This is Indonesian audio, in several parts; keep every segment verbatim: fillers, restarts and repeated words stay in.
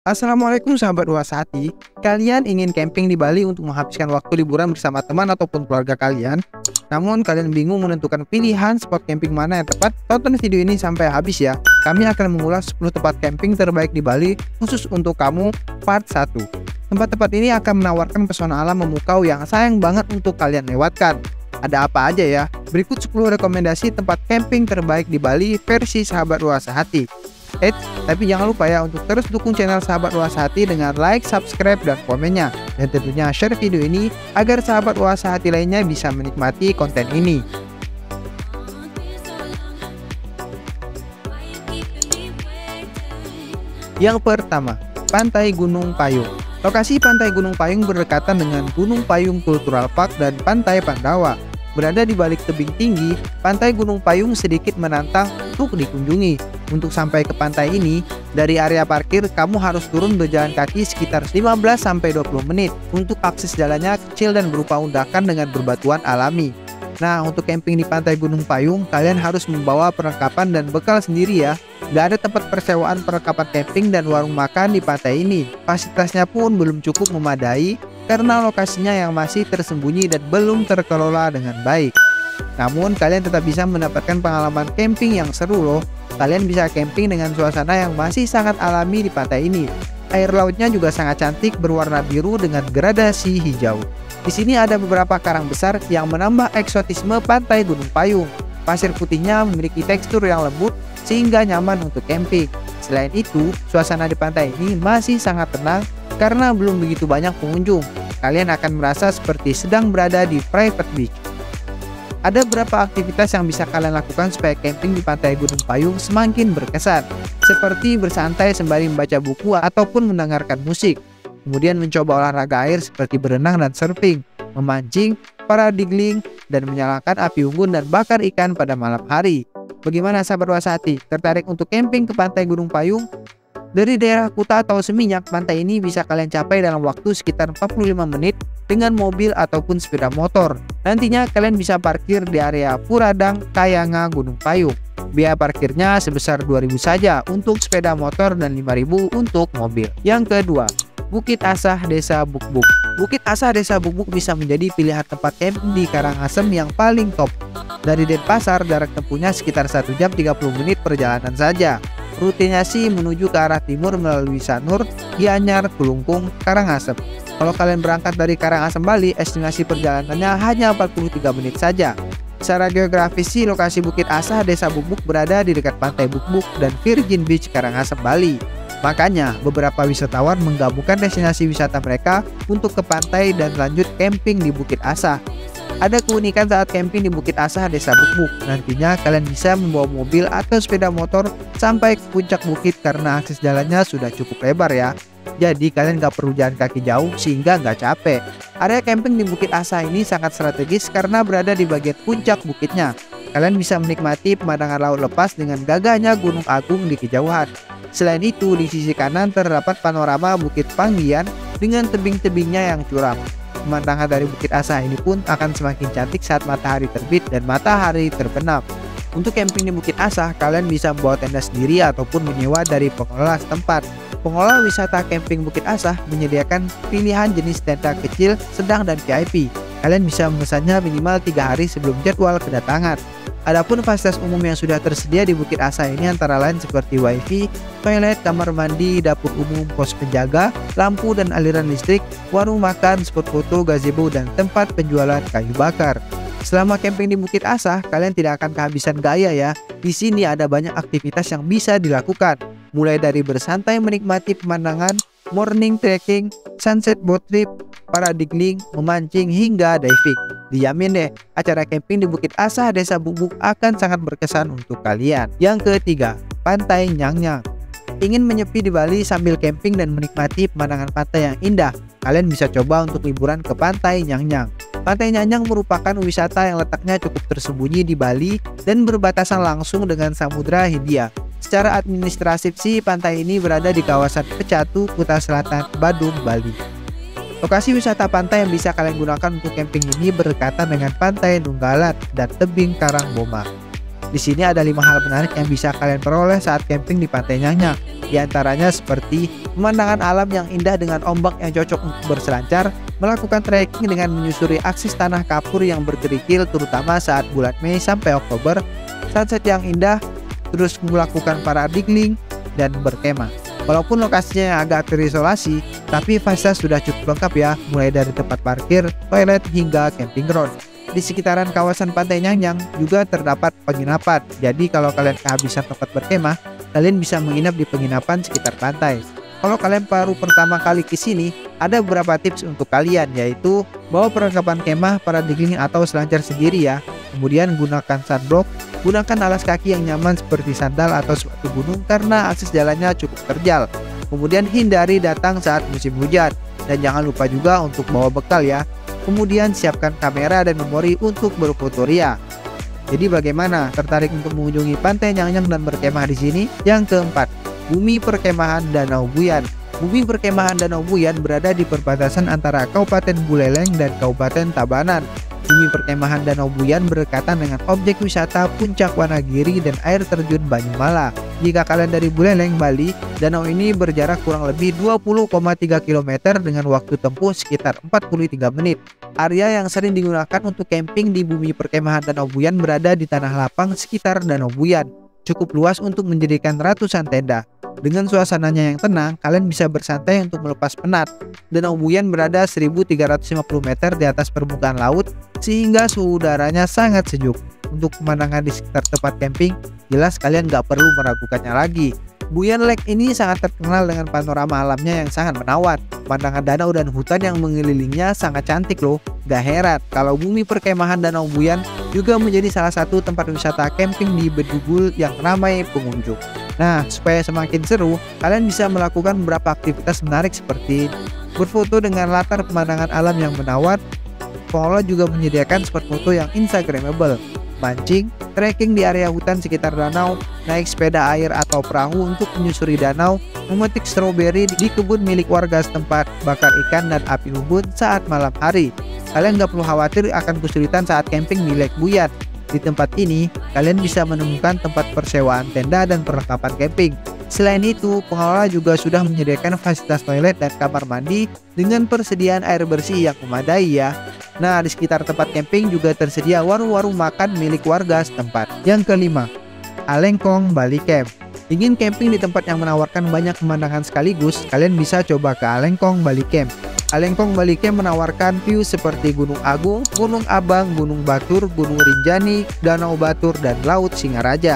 Assalamualaikum sahabat Luas Hati. Kalian ingin camping di Bali untuk menghabiskan waktu liburan bersama teman ataupun keluarga kalian? Namun kalian bingung menentukan pilihan spot camping mana yang tepat? Tonton video ini sampai habis ya. Kami akan mengulas sepuluh tempat camping terbaik di Bali khusus untuk kamu part satu. Tempat-tempat ini akan menawarkan pesona alam memukau yang sayang banget untuk kalian lewatkan. Ada apa aja ya? Berikut sepuluh rekomendasi tempat camping terbaik di Bali versi sahabat Luas Hati. Eits, tapi jangan lupa ya untuk terus dukung channel Sahabat Luas Hati dengan like, subscribe, dan komennya. Dan tentunya share video ini agar sahabat Luas Hati lainnya bisa menikmati konten ini. Yang pertama, Pantai Gunung Payung. Lokasi Pantai Gunung Payung berdekatan dengan Gunung Payung Cultural Park dan Pantai Pandawa. Berada di balik tebing tinggi, Pantai Gunung Payung sedikit menantang untuk dikunjungi. Untuk sampai ke pantai ini, dari area parkir kamu harus turun berjalan kaki sekitar lima belas sampai dua puluh menit. Untuk akses jalannya kecil dan berupa undakan dengan berbatuan alami. Nah, untuk camping di Pantai Gunung Payung, kalian harus membawa perlengkapan dan bekal sendiri ya. Gak ada tempat persewaan perlengkapan camping dan warung makan di pantai ini. Fasilitasnya pun belum cukup memadai karena lokasinya yang masih tersembunyi dan belum terkelola dengan baik. Namun kalian tetap bisa mendapatkan pengalaman camping yang seru loh. Kalian bisa camping dengan suasana yang masih sangat alami di pantai ini. Air lautnya juga sangat cantik berwarna biru dengan gradasi hijau. Di sini ada beberapa karang besar yang menambah eksotisme Pantai Gunung Payung. Pasir putihnya memiliki tekstur yang lembut sehingga nyaman untuk camping. Selain itu, suasana di pantai ini masih sangat tenang karena belum begitu banyak pengunjung. Kalian akan merasa seperti sedang berada di private beach. Ada beberapa aktivitas yang bisa kalian lakukan supaya camping di Pantai Gunung Payung semakin berkesan, seperti bersantai sembari membaca buku ataupun mendengarkan musik. Kemudian mencoba olahraga air seperti berenang dan surfing, memancing, paradigling, dan menyalakan api unggun dan bakar ikan pada malam hari. Bagaimana sahabat Luas Hati? Tertarik untuk camping ke Pantai Gunung Payung? Dari daerah Kuta atau Seminyak, pantai ini bisa kalian capai dalam waktu sekitar empat puluh lima menit dengan mobil ataupun sepeda motor. Nantinya kalian bisa parkir di area Puradang, Kayanga, Gunung Payung. Biaya parkirnya sebesar dua ribu saja untuk sepeda motor dan lima ribu untuk mobil. Yang kedua, Bukit Asah Desa Bukbuk. Bukit Asah Desa Bukbuk bisa menjadi pilihan tempat camping di Karangasem yang paling top. Dari Denpasar, jarak tempuhnya sekitar satu jam tiga puluh menit perjalanan saja. Rutinasi menuju ke arah timur melalui Sanur, Gianyar, Kelungkung, Karangasem. Kalau kalian berangkat dari Karangasem, Bali, estimasi perjalanannya hanya empat puluh tiga menit saja. Secara geografis sih, lokasi Bukit Asah Desa Bukbuk berada di dekat Pantai Bukbuk dan Virgin Beach, Karangasem, Bali. Makanya, beberapa wisatawan menggabungkan destinasi wisata mereka untuk ke pantai dan lanjut camping di Bukit Asah. Ada keunikan saat camping di Bukit Asah Desa Bukbuk. Nantinya kalian bisa membawa mobil atau sepeda motor sampai ke puncak bukit karena akses jalannya sudah cukup lebar ya. Jadi kalian gak perlu jalan kaki jauh sehingga nggak capek. Area camping di Bukit Asah ini sangat strategis karena berada di bagian puncak bukitnya. Kalian bisa menikmati pemandangan laut lepas dengan gagahnya Gunung Agung di kejauhan. Selain itu, di sisi kanan terdapat panorama Bukit Panggian dengan tebing-tebingnya yang curam. Pemandangan dari Bukit Asah ini pun akan semakin cantik saat matahari terbit dan matahari terbenam. Untuk camping di Bukit Asah, kalian bisa membawa tenda sendiri ataupun menyewa dari pengelola setempat. Pengelola wisata camping Bukit Asah menyediakan pilihan jenis tenda kecil, sedang, dan V I P. Kalian bisa memesannya minimal tiga hari sebelum jadwal kedatangan. Adapun fasilitas umum yang sudah tersedia di Bukit Asah ini antara lain seperti wifi, toilet, kamar mandi, dapur umum, pos penjaga, lampu dan aliran listrik, warung makan, spot foto, gazebo, dan tempat penjualan kayu bakar. Selama camping di Bukit Asah, kalian tidak akan kehabisan gaya ya. Di sini ada banyak aktivitas yang bisa dilakukan, mulai dari bersantai menikmati pemandangan, morning trekking, sunset boat trip, paradigling, memancing, hingga diving. Dijamin deh, acara camping di Bukit Asah Desa Bukbuk akan sangat berkesan untuk kalian. Yang ketiga, Pantai Nyang-Nyang. Ingin menyepi di Bali sambil camping dan menikmati pemandangan pantai yang indah? Kalian bisa coba untuk liburan ke Pantai Nyang-Nyang. Pantai Nyang-Nyang merupakan wisata yang letaknya cukup tersembunyi di Bali dan berbatasan langsung dengan Samudra Hindia. Secara administratif sih, pantai ini berada di kawasan Pecatu, Kuta Selatan, Badung, Bali. Lokasi wisata pantai yang bisa kalian gunakan untuk camping ini berdekatan dengan Pantai Nunggalan dan tebing Karang Boma. Di sini ada lima hal menarik yang bisa kalian peroleh saat camping di Pantai Nyang-Nyang. Di antaranya seperti pemandangan alam yang indah dengan ombak yang cocok untuk berselancar, melakukan trekking dengan menyusuri akses tanah kapur yang berkerikil terutama saat bulan Mei sampai Oktober, sunset yang indah, terus melakukan paradigling, dan berkemah. Walaupun lokasinya yang agak terisolasi, tapi fasilitas sudah cukup lengkap ya, mulai dari tempat parkir, toilet, hingga camping ground. Di sekitaran kawasan Pantai Nyang-Nyang juga terdapat penginapan, jadi kalau kalian kehabisan tempat berkemah, kalian bisa menginap di penginapan sekitar pantai. Kalau kalian baru pertama kali ke sini, ada beberapa tips untuk kalian, yaitu bawa perlengkapan kemah, paradigling atau selancar sendiri ya. Kemudian gunakan sunblock, gunakan alas kaki yang nyaman seperti sandal atau sepatu gunung karena akses jalannya cukup terjal. Kemudian hindari datang saat musim hujan, dan jangan lupa juga untuk bawa bekal ya. Kemudian siapkan kamera dan memori untuk berfoto ria. Jadi bagaimana? Tertarik untuk mengunjungi Pantai Nyang-Nyang dan berkemah di sini? Yang keempat, Bumi Perkemahan Danau Buyan. Bumi Perkemahan Danau Buyan berada di perbatasan antara Kabupaten Buleleng dan Kabupaten Tabanan. Bumi Perkemahan Danau Buyan berdekatan dengan objek wisata Puncak Wanagiri dan air terjun Banyumala. Jika kalian dari Buleleng, Bali, danau ini berjarak kurang lebih dua puluh koma tiga kilometer dengan waktu tempuh sekitar empat puluh tiga menit. Area yang sering digunakan untuk camping di Bumi Perkemahan Danau Buyan berada di tanah lapang sekitar Danau Buyan. Cukup luas untuk mendirikan ratusan tenda. Dengan suasananya yang tenang, kalian bisa bersantai untuk melepas penat. Danau Buyan berada seribu tiga ratus lima puluh meter di atas permukaan laut, sehingga suhu udaranya sangat sejuk. Untuk pemandangan di sekitar tempat camping, jelas kalian nggak perlu meragukannya lagi. Buyan Lake ini sangat terkenal dengan panorama alamnya yang sangat menawan. Pemandangan danau dan hutan yang mengelilinginya sangat cantik loh. Gak heran kalau Bumi Perkemahan Danau Buyan juga menjadi salah satu tempat wisata camping di Bedugul yang ramai pengunjung. Nah, supaya semakin seru, kalian bisa melakukan beberapa aktivitas menarik seperti berfoto dengan latar pemandangan alam yang menawan. Pengelola juga menyediakan spot foto yang instagramable, mancing, trekking di area hutan sekitar danau, naik sepeda air atau perahu untuk menyusuri danau, memetik stroberi di kebun milik warga setempat, bakar ikan dan api unggun saat malam hari. Kalian nggak perlu khawatir akan kesulitan saat camping di Lake Buyan. Di tempat ini, kalian bisa menemukan tempat persewaan tenda dan perlengkapan camping. Selain itu, pengelola juga sudah menyediakan fasilitas toilet dan kamar mandi dengan persediaan air bersih yang memadai ya. Nah, di sekitar tempat camping juga tersedia warung-warung makan milik warga setempat. Yang kelima, Alengkong Bali Camp. Ingin camping di tempat yang menawarkan banyak pemandangan sekaligus, kalian bisa coba ke Alengkong Bali Camp. Alengkong Bali Camp menawarkan view seperti Gunung Agung, Gunung Abang, Gunung Batur, Gunung Rinjani, Danau Batur, dan Laut Singaraja.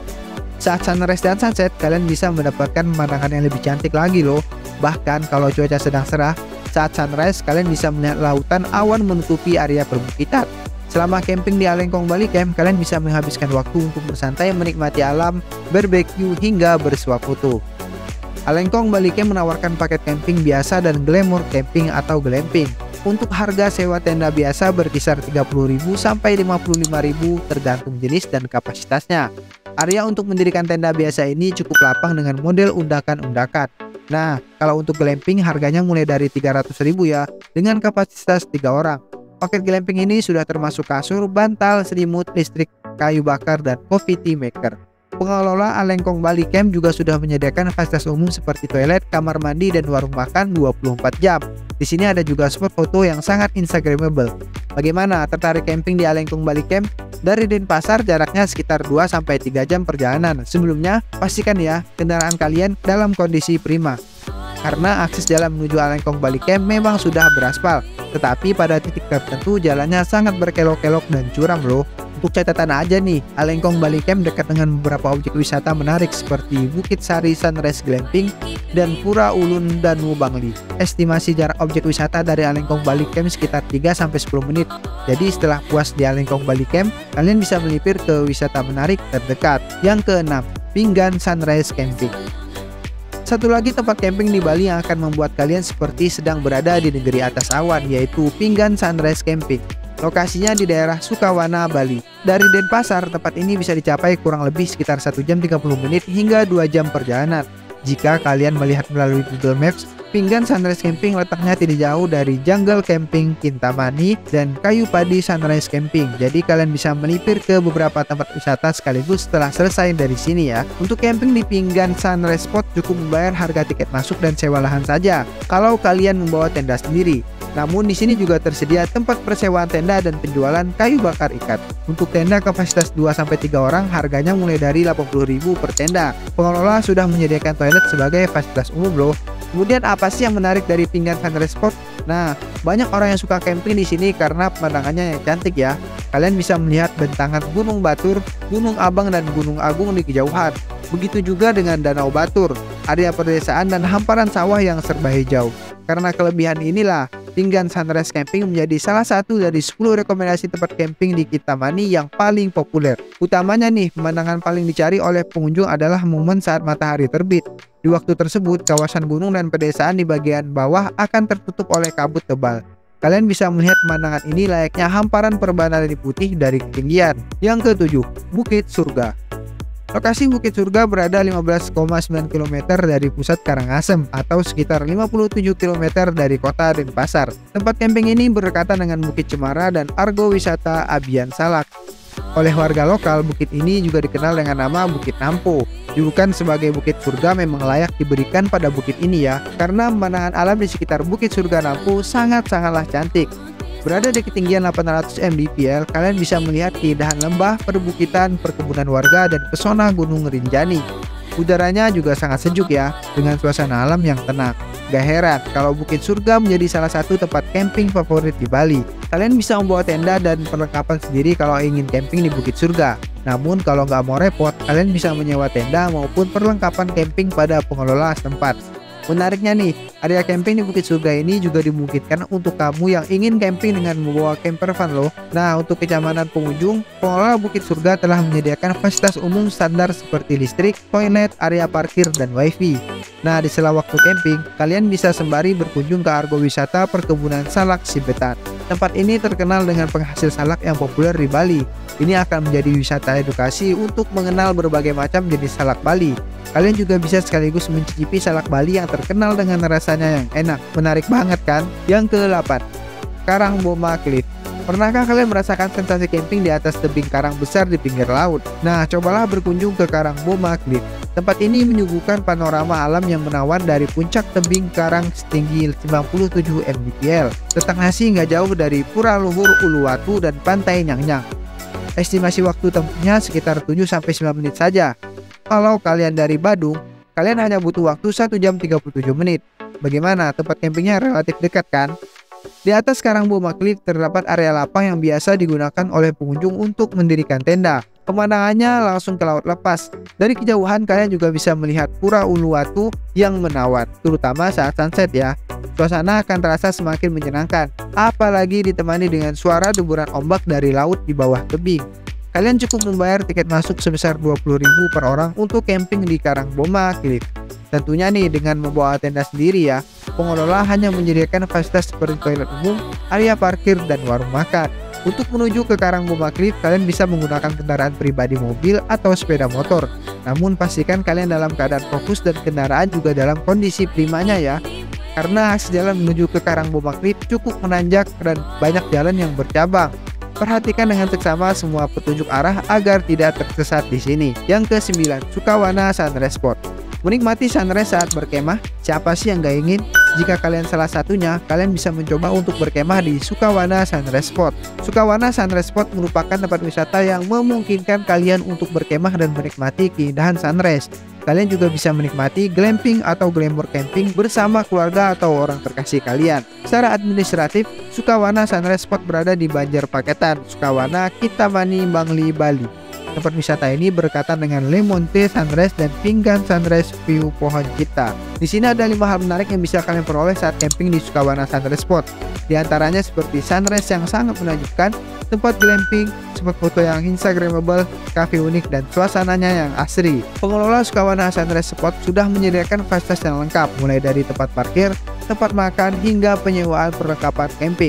Saat sunrise dan sunset, kalian bisa mendapatkan pemandangan yang lebih cantik lagi loh. Bahkan kalau cuaca sedang cerah, saat sunrise kalian bisa melihat lautan awan menutupi area perbukitan. Selama camping di Alengkong Bali Camp, kalian bisa menghabiskan waktu untuk bersantai, menikmati alam, barbecue, hingga bersuah foto. Alengkong Bali Camp menawarkan paket camping biasa dan glamour camping atau glamping. Untuk harga sewa tenda biasa berkisar tiga puluh ribu sampai lima puluh lima ribu tergantung jenis dan kapasitasnya. Area untuk mendirikan tenda biasa ini cukup lapang dengan model undakan-undakan. Nah, kalau untuk glamping harganya mulai dari tiga ratus ribu ya, dengan kapasitas tiga orang. Paket glamping ini sudah termasuk kasur, bantal, selimut, listrik, kayu bakar, dan coffee tea maker. Pengelola Alengkong Bali Camp juga sudah menyediakan fasilitas umum seperti toilet, kamar mandi, dan warung makan dua puluh empat jam. Di sini ada juga spot foto yang sangat instagramable. Bagaimana, tertarik camping di Alengkong Bali Camp? Dari Denpasar jaraknya sekitar dua sampai tiga jam perjalanan. Sebelumnya, pastikan ya kendaraan kalian dalam kondisi prima. Karena akses jalan menuju Alengkong Bali Camp memang sudah beraspal, tetapi pada titik tertentu jalannya sangat berkelok-kelok dan curam loh. Untuk catatan aja nih, Alengkong Bali Camp dekat dengan beberapa objek wisata menarik seperti Bukit Sari Sunrise Glamping dan Pura Ulun Danu Bangli. Estimasi jarak objek wisata dari Alengkong Bali Camp sekitar tiga sampai sepuluh menit. Jadi setelah puas di Alengkong Bali Camp, kalian bisa melipir ke wisata menarik terdekat. Yang keenam, Pinggan Sunrise Camping. Satu lagi tempat camping di Bali yang akan membuat kalian seperti sedang berada di negeri atas awan, yaitu Pinggan Sunrise Camping. Lokasinya di daerah Sukawana, Bali. Dari Denpasar, tempat ini bisa dicapai kurang lebih sekitar satu jam tiga puluh menit hingga dua jam perjalanan. Jika kalian melihat melalui Google Maps, Pinggan Sunrise Camping letaknya tidak jauh dari Jungle Camping Kintamani dan Kayu Padi Sunrise Camping. Jadi kalian bisa melipir ke beberapa tempat wisata sekaligus setelah selesai dari sini ya. Untuk camping di Pinggan Sunrise Spot cukup membayar harga tiket masuk dan sewa lahan saja kalau kalian membawa tenda sendiri. Namun di sini juga tersedia tempat persewaan tenda dan penjualan kayu bakar ikat. Untuk tenda kapasitas dua sampai tiga orang harganya mulai dari delapan puluh ribu per tenda. Pengelola sudah menyediakan toilet sebagai fasilitas umum loh. Kemudian apa sih yang menarik dari Pinggan Sunrise Spot? Nah, banyak orang yang suka camping di sini karena pemandangannya yang cantik ya. Kalian bisa melihat bentangan Gunung Batur, Gunung Abang dan Gunung Agung di kejauhan. Begitu juga dengan Danau Batur, area pedesaan dan hamparan sawah yang serba hijau. Karena kelebihan inilah, Pinggan Sunrise Camping menjadi salah satu dari sepuluh rekomendasi tempat camping di Kintamani yang paling populer. Utamanya nih, pemandangan paling dicari oleh pengunjung adalah momen saat matahari terbit. Di waktu tersebut, kawasan gunung dan pedesaan di bagian bawah akan tertutup oleh kabut tebal. Kalian bisa melihat pemandangan ini layaknya hamparan perbanan putih dari ketinggian. Yang ketujuh, Bukit Surga. Lokasi Bukit Surga berada lima belas koma sembilan kilometer dari pusat Karangasem atau sekitar lima puluh tujuh kilometer dari kota Denpasar. Tempat camping ini berdekatan dengan Bukit Cemara dan Argo Wisata Abian Salak. Oleh warga lokal, bukit ini juga dikenal dengan nama Bukit Nampo. Julukan sebagai Bukit Surga memang layak diberikan pada bukit ini ya, karena pemandangan alam di sekitar Bukit Surga Nampo sangat-sangatlah cantik. Berada di ketinggian delapan ratus mdpl, kalian bisa melihat keindahan lembah, perbukitan, perkebunan warga, dan pesona Gunung Rinjani. Udaranya juga sangat sejuk ya, dengan suasana alam yang tenang. Gak heran kalau Bukit Surga menjadi salah satu tempat camping favorit di Bali. Kalian bisa membawa tenda dan perlengkapan sendiri kalau ingin camping di Bukit Surga. Namun kalau nggak mau repot, kalian bisa menyewa tenda maupun perlengkapan camping pada pengelola setempat. Menariknya nih, area camping di Bukit Surga ini juga dimungkinkan untuk kamu yang ingin camping dengan membawa camper van loh. Nah, untuk kenyamanan pengunjung, pengelola Bukit Surga telah menyediakan fasilitas umum standar seperti listrik, toilet, area parkir, dan wifi. Nah, di sela waktu camping, kalian bisa sembari berkunjung ke Argo Wisata Perkebunan Salak Sibetan. Tempat ini terkenal dengan penghasil salak yang populer di Bali. Ini akan menjadi wisata edukasi untuk mengenal berbagai macam jenis salak Bali. Kalian juga bisa sekaligus mencicipi salak Bali yang terkenal dengan rasanya yang enak. Menarik banget kan? Yang ke-delapan, Karangboma Cliff. Pernahkah kalian merasakan sensasi camping di atas tebing karang besar di pinggir laut? Nah, cobalah berkunjung ke Karangboma Cliff. Tempat ini menyuguhkan panorama alam yang menawan dari puncak tebing karang setinggi sembilan puluh tujuh mdpl. Letaknya sih nggak jauh dari Pura Luhur Uluwatu dan Pantai Nyang-Nyang. Estimasi waktu tempuhnya sekitar tujuh sampai sembilan menit saja. Kalau kalian dari Badung, kalian hanya butuh waktu satu jam tiga puluh tujuh menit. Bagaimana? Tempat campingnya relatif dekat kan? Di atas Karangboma Cliff terdapat area lapang yang biasa digunakan oleh pengunjung untuk mendirikan tenda. Pemandangannya langsung ke laut lepas. Dari kejauhan kalian juga bisa melihat Pura Uluwatu yang menawan, terutama saat sunset ya. Suasana akan terasa semakin menyenangkan, apalagi ditemani dengan suara deburan ombak dari laut di bawah tebing. Kalian cukup membayar tiket masuk sebesar dua puluh ribu per orang untuk camping di Karangboma Cliff. Tentunya nih dengan membawa tenda sendiri ya. Pengelola hanya menyediakan fasilitas seperti toilet umum, area parkir, dan warung makan. Untuk menuju ke Karangboma Cliff, kalian bisa menggunakan kendaraan pribadi mobil atau sepeda motor. Namun pastikan kalian dalam keadaan fokus dan kendaraan juga dalam kondisi primanya ya. Karena akses jalan menuju ke Karangboma Cliff cukup menanjak dan banyak jalan yang bercabang. Perhatikan dengan seksama semua petunjuk arah agar tidak tersesat di sini. Yang kesembilan, Sukawana Sunrise Spot. Menikmati sunrise saat berkemah, siapa sih yang gak ingin? Jika kalian salah satunya, kalian bisa mencoba untuk berkemah di Sukawana Sunrise Spot. Sukawana Sunrise Spot merupakan tempat wisata yang memungkinkan kalian untuk berkemah dan menikmati keindahan sunrise. Kalian juga bisa menikmati glamping atau glamour camping bersama keluarga atau orang terkasih kalian. Secara administratif, Sukawana Sunrise Spot berada di Banjarpaketan, Sukawana, Kintamani, Bangli, Bali. Tempat wisata ini berdekatan dengan Lemonte Sunrise dan Pinggan Sunrise View Pohon Cipta. Di sini ada lima hal menarik yang bisa kalian peroleh saat camping di Sukawana Sunrise Spot. Di antaranya seperti sunrise yang sangat menakjubkan, tempat glamping, spot foto yang instagramable, cafe unik, dan suasananya yang asri. Pengelola Sukawana Sunrise Spot sudah menyediakan fasilitas yang lengkap, mulai dari tempat parkir, tempat makan, hingga penyewaan perlengkapan camping.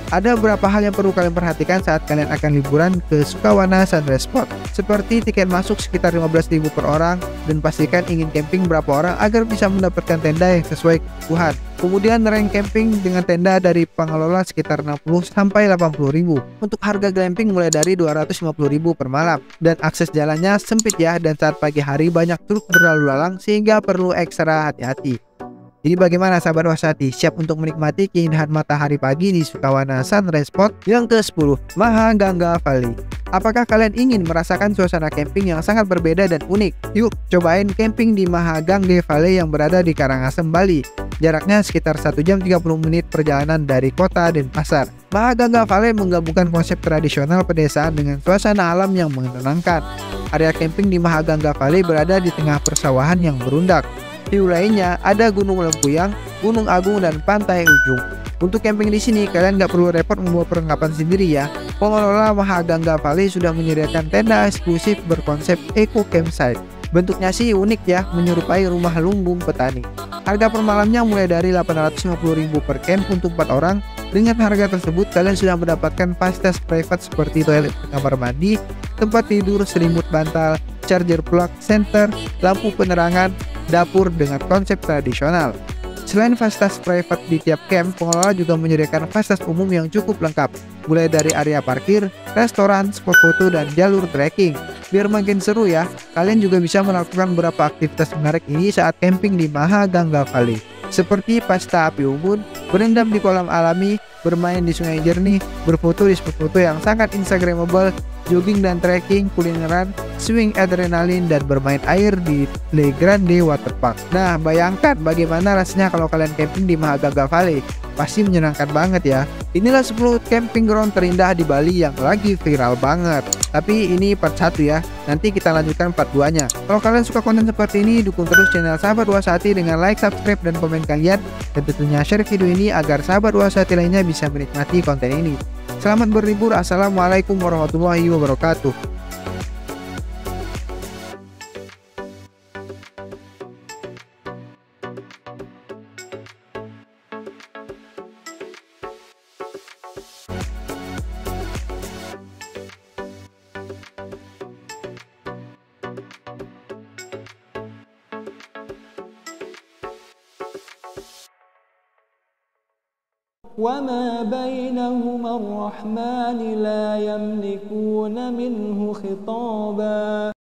Ada beberapa hal yang perlu kalian perhatikan saat kalian akan liburan ke Sukawana Sunrise Spot, seperti tiket masuk sekitar lima belas ribu per orang, dan pastikan ingin camping berapa orang agar bisa mendapatkan tenda yang sesuai kebutuhan. Kemudian rank camping dengan tenda dari pengelola sekitar enam puluh sampai delapan puluh ribu. Untuk harga glamping mulai dari dua ratus lima puluh ribu per malam, dan akses jalannya sempit ya, dan saat pagi hari banyak truk berlalu lalang sehingga perlu ekstra hati-hati. Jadi bagaimana sahabat Wasati, siap untuk menikmati keindahan matahari pagi di Sukawana Sunrise Spot yang ke sepuluh, Mahagangga Valley? Apakah kalian ingin merasakan suasana camping yang sangat berbeda dan unik? Yuk cobain camping di Mahagangga Valley yang berada di Karangasem, Bali. Jaraknya sekitar satu jam tiga puluh menit perjalanan dari kota Denpasar. Mahagangga Valley menggabungkan konsep tradisional pedesaan dengan suasana alam yang menenangkan. Area camping di Mahagangga Valley berada di tengah persawahan yang berundak. Di wilayahnya ada Gunung Lempuyang, Gunung Agung, dan Pantai Ujung. Untuk camping di sini kalian nggak perlu repot membawa perlengkapan sendiri ya. Pengelola Mahagangga Valley sudah menyediakan tenda eksklusif berkonsep eco campsite. Bentuknya sih unik ya, menyerupai rumah lumbung petani. Harga per malamnya mulai dari delapan ratus lima puluh ribu per camp untuk empat orang. Dengan harga tersebut kalian sudah mendapatkan fasilitas private seperti toilet kamar mandi, tempat tidur, selimut bantal, charger plug, center, lampu penerangan, dapur dengan konsep tradisional. Selain fasilitas private di tiap camp, pengelola juga menyediakan fasilitas umum yang cukup lengkap, mulai dari area parkir, restoran, spot foto, dan jalur trekking. Biar makin seru ya, kalian juga bisa melakukan beberapa aktivitas menarik ini saat camping di Mahagangga Valley, seperti pesta api unggun, berendam di kolam alami, bermain di sungai jernih, berfoto di spot foto yang sangat instagramable, jogging dan trekking, kulineran, swing adrenalin, dan bermain air di Le Grande Waterpark. Nah, bayangkan bagaimana rasanya kalau kalian camping di Mahagangga Valley. Pasti menyenangkan banget ya. Inilah sepuluh camping ground terindah di Bali yang lagi viral banget. Tapi ini part satu ya, nanti kita lanjutkan part dua nya. Kalau kalian suka konten seperti ini, dukung terus channel Sahabat Wasati dengan like, subscribe, dan komen kalian. Dan tentunya share video ini agar Sahabat Wasati lainnya bisa menikmati konten ini. Selamat berlibur. Assalamualaikum warahmatullahi wabarakatuh. وما بينهما الرحمن لا يملكون منه خطابا